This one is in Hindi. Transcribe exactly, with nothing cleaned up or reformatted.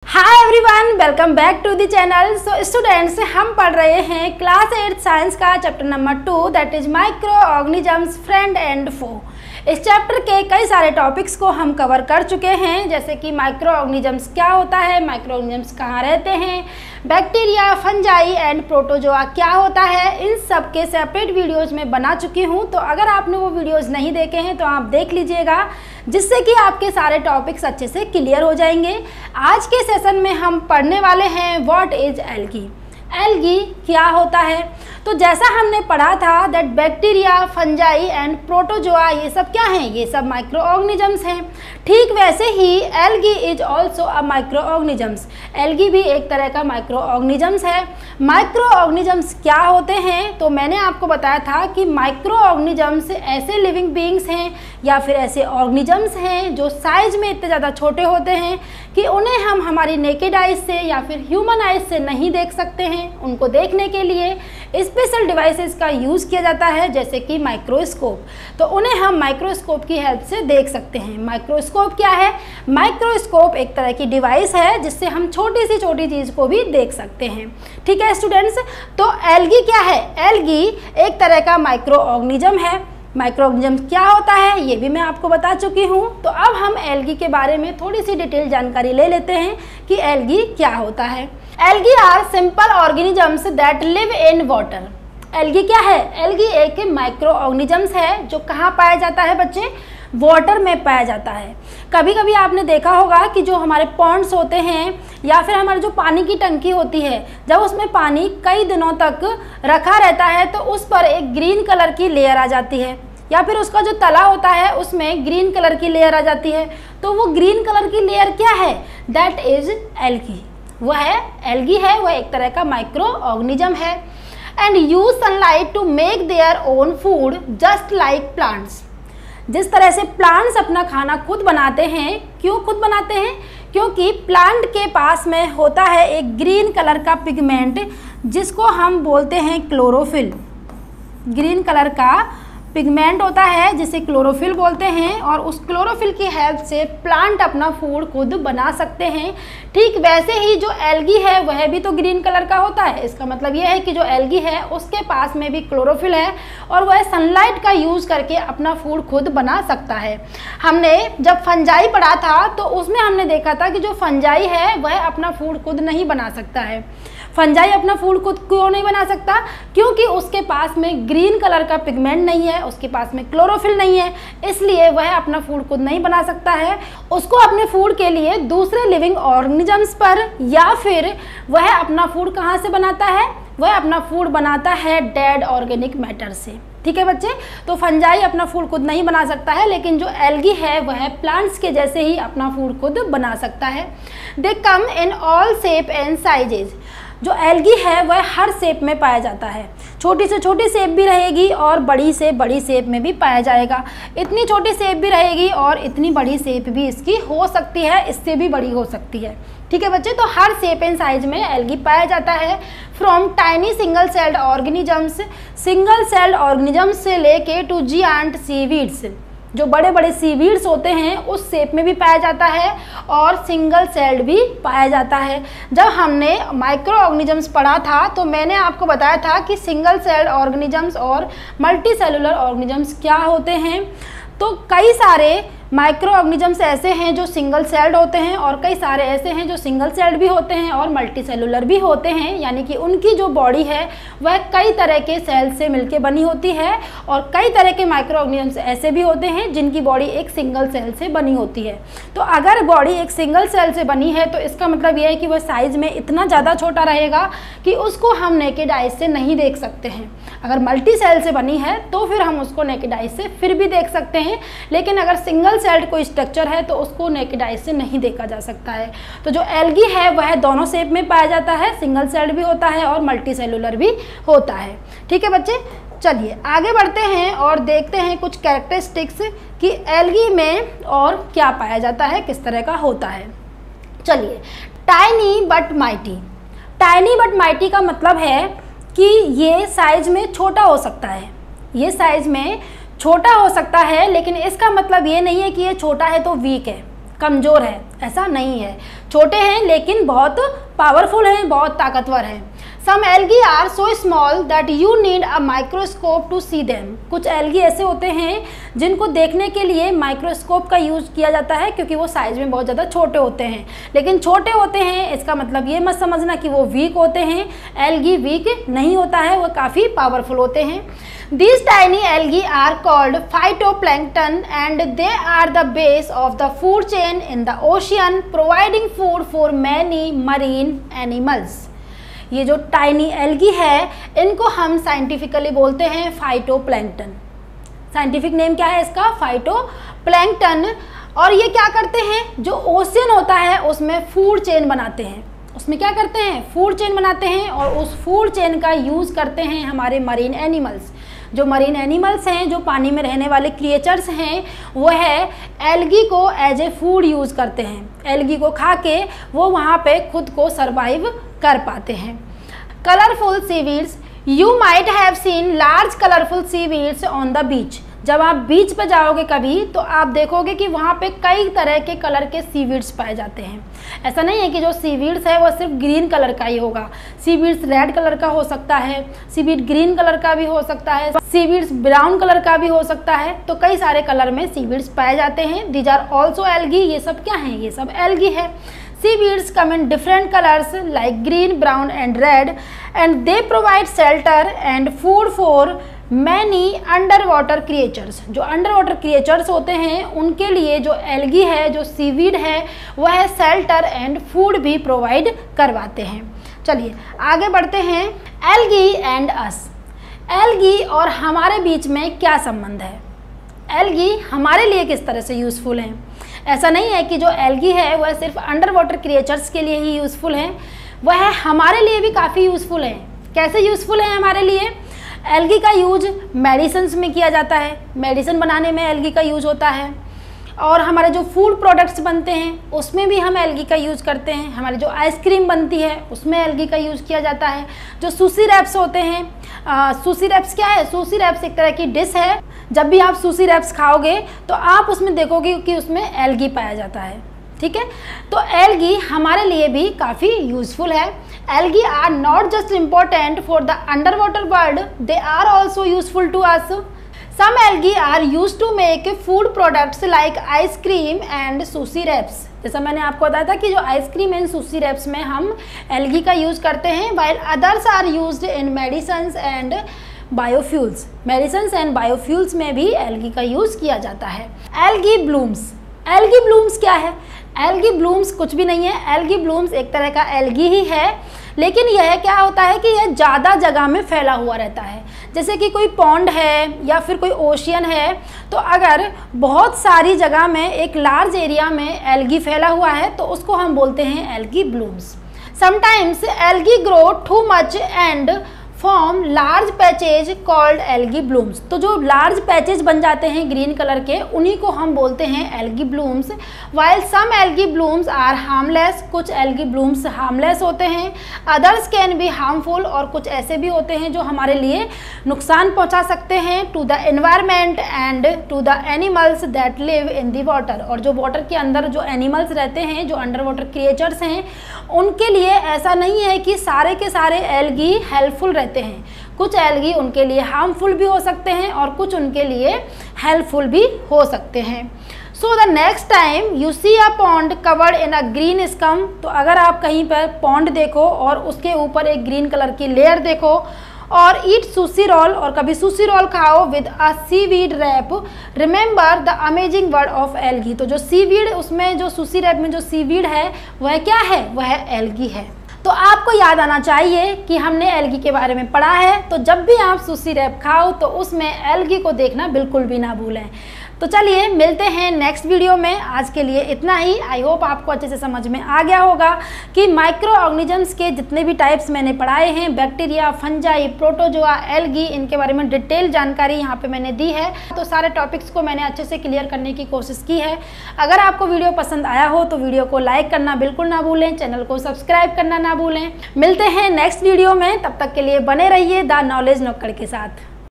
Hi everyone, welcome back to the channel. So students, हम पढ़ रहे हैं क्लास एट साइंस का chapter number two, that is micro organisms friend and foe. इस चैप्टर के कई सारे टॉपिक्स को हम कवर कर चुके हैं, जैसे कि माइक्रो ऑर्गेनिजम्स क्या होता है, माइक्रो ऑर्गेनिजम्स कहाँ रहते हैं, बैक्टीरिया, फंजाई एंड प्रोटोजोआ क्या होता है। इन सब के सेपरेट वीडियोज़ में बना चुकी हूँ, तो अगर आपने वो वीडियोज़ नहीं देखे हैं तो आप देख लीजिएगा, जिससे कि आपके सारे टॉपिक्स अच्छे से क्लियर हो जाएंगे। आज के सेशन में हम पढ़ने वाले हैं व्हाट इज एल्गी। एल्गी क्या होता है? तो जैसा हमने पढ़ा था that bacteria, fungi and protozoa ये सब क्या हैं? ये सब माइक्रो ऑर्गेनिजम्स हैं। ठीक वैसे ही algae is also a micro organisms. Algae भी एक तरह का माइक्रो ऑर्गेनिजम्स है। माइक्रो ऑर्गेनिजम्स क्या होते हैं? तो मैंने आपको बताया था कि माइक्रो ऑर्गेनिजम्स ऐसे लिविंग बीइंग्स हैं या फिर ऐसे ऑर्गेनिजम्स हैं जो साइज में इतने ज़्यादा छोटे होते हैं कि उन्हें हम हमारी नेकेड आइज से या फिर ह्यूमन आइज से नहीं देख सकते हैं। उनको देखने के लिए स्पेशल डिवाइसेस का यूज़ किया जाता है, जैसे कि माइक्रोस्कोप। तो उन्हें हम माइक्रोस्कोप की हेल्प से देख सकते हैं। माइक्रोस्कोप क्या है? माइक्रोस्कोप एक तरह की डिवाइस है जिससे हम छोटी सी छोटी चीज़ को भी देख सकते हैं। ठीक है स्टूडेंट्स, तो एल्गी क्या है? एल्गी एक तरह का माइक्रो ऑर्गेनिज्म है। माइक्रो ऑर्गेनिज्म क्या होता है ये भी मैं आपको बता चुकी हूँ। तो अब हम एल्गी के बारे में थोड़ी सी डिटेल जानकारी ले लेते हैं कि एल्गी क्या होता है। Algae are simple organisms that live in water. Algae क्या है? एल्गी एक माइक्रो ऑर्गेनिजम्स है जो कहाँ पाया जाता है बच्चे? वाटर में पाया जाता है। कभी कभी आपने देखा होगा कि जो हमारे पॉन्ड्स होते हैं या फिर हमारे जो पानी की टंकी होती है, जब उसमें पानी कई दिनों तक रखा रहता है तो उस पर एक ग्रीन कलर की लेयर आ जाती है, या फिर उसका जो तला होता है उसमें ग्रीन कलर की लेयर आ जाती है। तो वो ग्रीन कलर की लेयर क्या है? That is algae. वह है एल्गी है, वह एक तरह का माइक्रो ऑर्गेनिज्म है। And use sunlight to make their own food just like plants. जिस तरह से प्लांट्स अपना खाना खुद बनाते हैं, क्यों खुद बनाते हैं? क्योंकि प्लांट के पास में होता है एक ग्रीन कलर का पिगमेंट जिसको हम बोलते हैं क्लोरोफिल। ग्रीन कलर का पिगमेंट होता है जिसे क्लोरोफिल बोलते हैं, और उस क्लोरोफिल की हेल्प से प्लांट अपना फूड खुद बना सकते हैं। ठीक वैसे ही जो एल्गी है वह भी तो ग्रीन कलर का होता है। इसका मतलब यह है कि जो एल्गी है उसके पास में भी क्लोरोफिल है और वह सनलाइट का यूज़ करके अपना फूड खुद बना सकता है। हमने जब फंजाई पढ़ा था तो उसमें हमने देखा था कि जो फंजाई है वह अपना फूड खुद नहीं बना सकता है। फंजाई अपना फूड खुद क्यों नहीं बना सकता? क्योंकि उसके पास में ग्रीन कलर का पिगमेंट नहीं है, उसके पास में क्लोरोफिल नहीं है, इसलिए वह अपना फूड खुद नहीं बना सकता है। उसको अपने फूड के लिए दूसरे लिविंग ऑर्गेनिजम्स पर या फिर वह अपना फूड कहाँ से बनाता है? वह अपना फूड बनाता है डेड ऑर्गेनिक मैटर से। ठीक है बच्चे, तो फंजाई अपना फूड खुद नहीं बना सकता है, लेकिन जो एल्गी है वह प्लांट्स के जैसे ही अपना फूड खुद बना सकता है। They come in all shape and sizes. जो एल्गी है वह हर शेप में पाया जाता है। छोटी से छोटी शेप भी रहेगी और बड़ी से बड़ी शेप में भी पाया जाएगा। इतनी छोटी शेप भी रहेगी और इतनी बड़ी शेप भी इसकी हो सकती है, इससे भी बड़ी हो सकती है। ठीक है बच्चे, तो हर शेप एंड साइज में एल्गी पाया जाता है। From tiny single celled organisms, single celled organisms से लेके टू जियांट सीवीड्स, जो बड़े बड़े सीवीड्स होते हैं उस शेप में भी पाया जाता है और सिंगल सेल्ड भी पाया जाता है। जब हमने माइक्रो ऑर्गेनिजम्स पढ़ा था तो मैंने आपको बताया था कि सिंगल सेल्ड ऑर्गेनिजम्स और मल्टी सेलुलर ऑर्गेनिजम्स क्या होते हैं। तो कई सारे माइक्रो ऑर्गेनिजम्स ऐसे हैं जो सिंगल सेल्ड होते हैं और कई सारे ऐसे हैं जो सिंगल सेल्ड भी होते हैं और मल्टी सेलुलर भी होते हैं, यानी कि उनकी जो बॉडी है वह कई तरह के सेल से मिलकर बनी होती है। और कई तरह के माइक्रो ऑर्गेनिजम्स ऐसे भी होते हैं जिनकी बॉडी एक सिंगल सेल से बनी होती है। तो अगर बॉडी एक सिंगल सेल से बनी है तो इसका मतलब यह है कि वह साइज़ में इतना ज़्यादा छोटा रहेगा कि उसको हम नेकेड आइज से नहीं देख सकते हैं। अगर मल्टी सेल से बनी है तो फिर हम उसको नेकेड आइज से फिर भी देख सकते हैं, लेकिन अगर सिंगल सेल्ड कोई स्ट्रक्चर है तो उसको नेकेड आइज से नहीं देखा जा सकता है। तो जो एल्गी है वह दोनों शेप में पाया जाता है, सिंगल सेल्ड भी होता है और मल्टी सेलुलर भी होता है। ठीक है बच्चे, चलिए आगे बढ़ते हैं और देखते हैं कुछ कैरेक्टरिस्टिक्स कि एल्गी में और क्या पाया जाता है, किस तरह का होता है। चलिए, tiny but mighty. Tiny but mighty का मतलब है कि ये साइज में छोटा हो सकता है। ये साइज में छोटा हो सकता है, लेकिन इसका मतलब ये नहीं है कि ये छोटा है तो वीक है। कमज़ोर है, ऐसा नहीं है। छोटे हैं लेकिन बहुत पावरफुल हैं, बहुत ताकतवर हैं। Some algae are so small that you need a microscope to see them. कुछ एल्गी ऐसे होते हैं जिनको देखने के लिए माइक्रोस्कोप का यूज़ किया जाता है, क्योंकि वो साइज़ में बहुत ज़्यादा छोटे होते हैं। लेकिन छोटे होते हैं इसका मतलब ये मत समझना कि वो वीक होते हैं। एल्गी वीक नहीं होता है, वो काफ़ी पावरफुल होते हैं। These tiny algae are called phytoplankton and they are the base of the food chain in the ocean, providing food for many marine animals. ये जो टाइनी एल्गी है इनको हम साइंटिफिकली बोलते हैं फाइटोप्लैंक्टन। साइंटिफिक नेम क्या है इसका? फाइटोप्लैंक्टन। और ये क्या करते हैं, जो ओशियन होता है उसमें फूड चेन बनाते हैं। उसमें क्या करते हैं? फूड चेन बनाते हैं, और उस फूड चेन का यूज़ करते हैं हमारे मरीन एनिमल्स। जो मरीन एनिमल्स हैं, जो पानी में रहने वाले क्रिएचर्स हैं, वो है एल्गी को एज ए फूड यूज़ करते हैं। एल्गी को खा के वो वहाँ पे खुद को सरवाइव कर पाते हैं। Colourful seaweeds, you might have seen large colourful seaweeds on the beach. जब आप बीच पे जाओगे कभी तो आप देखोगे कि वहाँ पे कई तरह के कलर के सीवीड्स पाए जाते हैं। ऐसा नहीं है कि जो सीवीड्स है वो सिर्फ ग्रीन कलर का ही होगा। सीवीड्स रेड कलर का हो सकता है, सीवीड ग्रीन कलर का भी हो सकता है, सीवीड्स ब्राउन कलर का भी हो सकता है। तो कई सारे कलर में सीवीड्स पाए जाते हैं। These are also algae. ये सब क्या हैं? ये सब एल्गी है। Seaweeds come in different colors like green, brown and red, and they provide shelter and food for many underwater creatures. जो underwater creatures होते हैं उनके लिए जो एल्गी है, जो सीवीड है, वह शेल्टर एंड फूड भी प्रोवाइड करवाते हैं। चलिए आगे बढ़ते हैं। Algae and us. एल्गी और हमारे बीच में क्या संबंध है? एल्गी हमारे लिए किस तरह से यूज़फुल हैं? ऐसा नहीं है कि जो एल्गी है वह सिर्फ अंडर वाटर क्रिएचर्स के लिए ही यूज़फुल है, वह हमारे लिए भी काफ़ी यूज़फुल है। कैसे यूज़फुल है हमारे लिए? एल्गी का यूज मेडिसिन्स में किया जाता है। मेडिसिन बनाने में एल्गी का यूज होता है। और हमारे जो फूड प्रोडक्ट्स बनते हैं उसमें भी हम एल्गी का यूज़ करते हैं। हमारी जो आइसक्रीम बनती है उसमें एल्गी का यूज़ किया जाता है। जो सुशी रैप्स होते हैं, आ, सुशी रैप्स क्या है? सुशी रैप्स एक तरह की डिश है। जब भी आप सुशी रैप्स खाओगे तो आप उसमें देखोगे कि उसमें एल्गी पाया जाता है। ठीक है, तो एल्गी हमारे लिए भी काफ़ी यूज़फुल है। Algae are not just important for the underwater world, they are also useful to us. Some algae are used to make food products like ice cream and sushi wraps. जैसा मैंने आपको बताया था कि जो आइसक्रीम एंड सुशी रैप्स में हम एल्गी का यूज़ करते हैं, while others are used in medicines and biofuels. medicines and biofuels में भी एल्गी का यूज़ किया जाता है। Algae blooms. एल्गी ब्लूम्स क्या है? एल्गी ब्लूम्स कुछ भी नहीं है। एल्गी ब्लूम्स एक तरह का एल्गी ही है, लेकिन यह क्या होता है कि यह ज़्यादा जगह में फैला हुआ रहता है। जैसे कि कोई पॉन्ड है या फिर कोई ओशियन है, तो अगर बहुत सारी जगह में एक लार्ज एरिया में एल्गी फैला हुआ है तो उसको हम बोलते हैं algae blooms. Sometimes algae grow too much and form large patches called algae blooms. तो जो लार्ज पैचेज बन जाते हैं ग्रीन कलर के, उन्हीं को हम बोलते हैं algae blooms. While some algae blooms are harmless, कुछ एल्गी ब्लूम्स हार्मलेस होते हैं। अदर्स कैन बी हार्मफुल, और कुछ ऐसे भी होते हैं जो हमारे लिए नुकसान पहुंचा सकते हैं to the environment and to the animals that live in the water. और जो वाटर के अंदर जो एनिमल्स रहते हैं, जो अंडर वाटर क्रिएचर्स हैं, उनके लिए ऐसा नहीं है कि सारे के सारे एल्गी हेल्पफुल रहते हैं। कुछ एल्गी उनके लिए हार्मफुल भी हो सकते हैं और कुछ उनके लिए हेल्पफुल भी हो सकते हैं। So the next time you see a pond covered in a green scum, तो अगर आप कहीं पर पॉन्ड देखो और उसके ऊपर एक ग्रीन कलर की लेयर देखो, और ईट सुशी रोल, और कभी सुशी रोल खाओ with a seaweed wrap, remember the amazing word of algae. तो जो सीवीड, उसमें जो सुशी रैप में जो सीवीड है वह क्या है? वह एल्गी है। तो आपको याद आना चाहिए कि हमने एल्गी के बारे में पढ़ा है, तो जब भी आप सुशी रैप खाओ तो उसमें एल्गी को देखना बिल्कुल भी ना भूलें। तो चलिए मिलते हैं नेक्स्ट वीडियो में। आज के लिए इतना ही। आई होप आपको अच्छे से समझ में आ गया होगा कि माइक्रो ऑर्गेनिजम्स के जितने भी टाइप्स मैंने पढ़ाए हैं, बैक्टीरिया, फंजाई, प्रोटोजोआ, एल्गी, इनके बारे में डिटेल जानकारी यहाँ पे मैंने दी है। तो सारे टॉपिक्स को मैंने अच्छे से क्लियर करने की कोशिश की है। अगर आपको वीडियो पसंद आया हो तो वीडियो को लाइक करना बिल्कुल ना भूलें, चैनल को सब्सक्राइब करना ना भूलें। मिलते हैं नेक्स्ट वीडियो में, तब तक के लिए बने रहिए द नॉलेज नुक्कड़ के साथ।